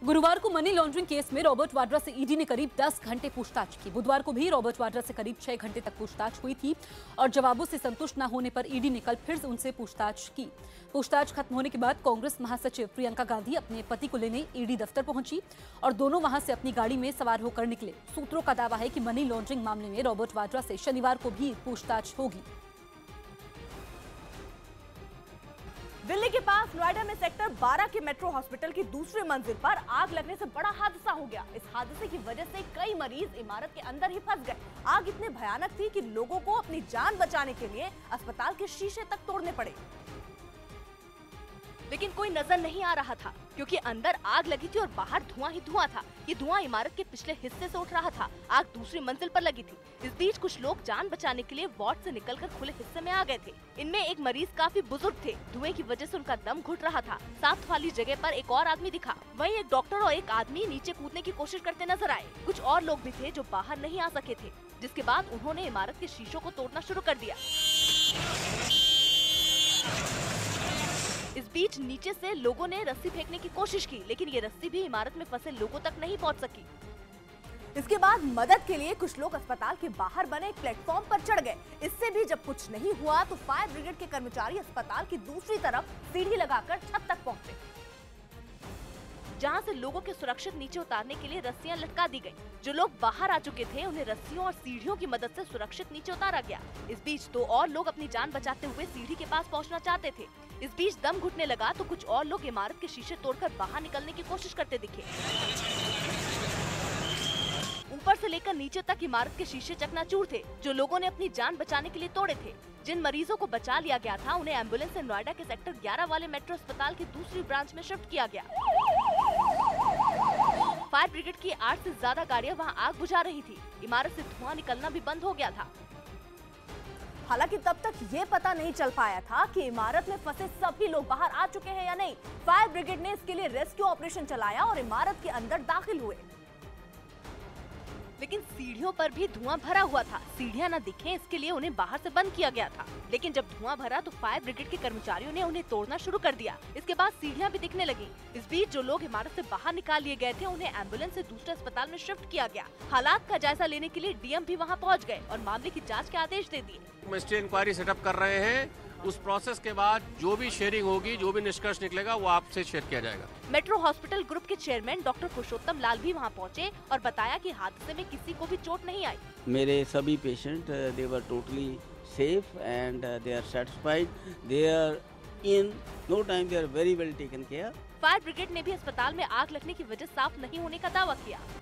गुरुवार को money laundering case में रॉबर्ट वाड्रा से ईडी ने करीब 10 घंटे पूछताछ की। बुधवार को भी रॉबर्ट वाड्रा से करीब 6 घंटे तक पूछताछ हुई थी और जवाबों से संतुष्ट न होने पर ईडी ने कल फिर से उनसे पूछताछ की। पूछताछ खत्म होने के बाद कांग्रेस महासचिव प्रियंका गांधी अपने पति को लेने ईडी दफ्तर पहुंची और दोनों वहां से अपनी गाड़ी में सवार होकर निकले। सूत्रों का दावा है कि मनी लॉन्ड्रिंग मामले में रॉबर्ट वाड्रा से शनिवार को भी पूछताछ होगी। दिल्ली के पास नोएडा में सेक्टर 12 के मेट्रो हॉस्पिटल की दूसरी मंजिल पर आग लगने से बड़ा हादसा हो गया। इस हादसे की वजह से कई मरीज इमारत के अंदर ही फंस गए। आग इतनी भयानक थी कि लोगों को अपनी जान बचाने के लिए अस्पताल के शीशे तक तोड़ने पड़े, लेकिन कोई नजर नहीं आ रहा था क्योंकि अंदर आग लगी थी और बाहर धुआं ही धुआं था। ये धुआं इमारत के पिछले हिस्से से उठ रहा था। आग दूसरी मंजिल पर लगी थी। इस बीच कुछ लोग जान बचाने के लिए वार्ड से निकलकर खुले हिस्से में आ गए थे। इनमें एक मरीज काफी बुजुर्ग थे। धुएं की वजह से उनका दम घुट रहा था। साफ वाली जगह पर एक और आदमी दिखा। वहीं एक डॉक्टर और एक आदमी नीचे कूदने की कोशिश करते नजर आए। कुछ और लोग भी थे जो बाहर नहीं आ सके थे, जिसके बाद उन्होंने इमारत के शीशों को तोड़ना शुरू कर दिया। इस बीच नीचे से लोगों ने रस्सी फेंकने की कोशिश की, लेकिन ये रस्सी भी इमारत में फंसे लोगों तक नहीं पहुंच सकी। इसके बाद मदद के लिए कुछ लोग अस्पताल के बाहर बने एक प्लेटफॉर्म पर चढ़ गए। इससे भी जब कुछ नहीं हुआ तो फायर ब्रिगेड के कर्मचारी अस्पताल की दूसरी तरफ सीढ़ी लगाकर छत तक पहुंचे, जहां से लोगों के सुरक्षित नीचे उतारने के लिए रस्सियां लटका दी गई। जो लोग बाहर आ चुके थे उन्हें रस्सियों और सीढ़ियों की मदद से सुरक्षित नीचे उतारा गया। इस बीच दो और लोग अपनी जान बचाते हुए सीढ़ी के पास पहुंचना चाहते थे। इस बीच दम घुटने लगा तो कुछ और लोग इमारत के शीशे तोड़कर बाहर निकलने की कोशिश करते दिखे। ऊपर से लेकर नीचे तक इमारत के शीशे चकनाचूर थे, जो लोगों ने अपनी जान बचाने के लिए तोड़े थे। जिन मरीजों को बचा लिया गया था उन्हें एम्बुलेंस से नोएडा के सेक्टर 11 वाले मेट्रो अस्पताल की दूसरी ब्रांच में शिफ्ट किया गया। फायर ब्रिगेड की 8 से ज्यादा गाड़ियां वहां आग बुझा रही थी। इमारत से धुआं निकलना भी बंद हो गया था। हालांकि तब तक ये पता नहीं चल पाया था कि इमारत में फंसे सभी लोग बाहर आ चुके हैं या नहीं। फायर ब्रिगेड ने इसके लिए रेस्क्यू ऑपरेशन चलाया और इमारत के अंदर दाखिल हुए, लेकिन सीढ़ियों पर भी धुआं भरा हुआ था। सीढ़ियां न दिखे इसके लिए उन्हें बाहर से बंद किया गया था, लेकिन जब धुआं भरा तो फायर ब्रिगेड के कर्मचारियों ने उन्हें तोड़ना शुरू कर दिया। इसके बाद सीढ़ियां भी दिखने लगी। इस बीच जो लोग इमारत से बाहर निकाल लिए गए थे उन्हें एम्बुलेंस से दूसरे अस्पताल में शिफ्ट किया गया। हालात का जायजा लेने के लिए डीएम भी वहाँ पहुँच गए और मामले की जाँच के आदेश दे दिए। मजिस्ट्रेट इंक्वायरी सेटअप कर रहे हैं। उस प्रोसेस के बाद जो भी शेयरिंग होगी, जो भी निष्कर्ष निकलेगा वो आपसे शेयर किया जाएगा। मेट्रो हॉस्पिटल ग्रुप के चेयरमैन डॉक्टर पुरुषोत्तम लाल भी वहां पहुंचे और बताया कि हादसे में किसी को भी चोट नहीं आई। मेरे सभी patient they were totally safe and they are satisfied. They are in no time, they are very well taken care. Fire brigade ने भी अस्पताल में आग लगने की वजह साफ नहीं होने का दावा किया।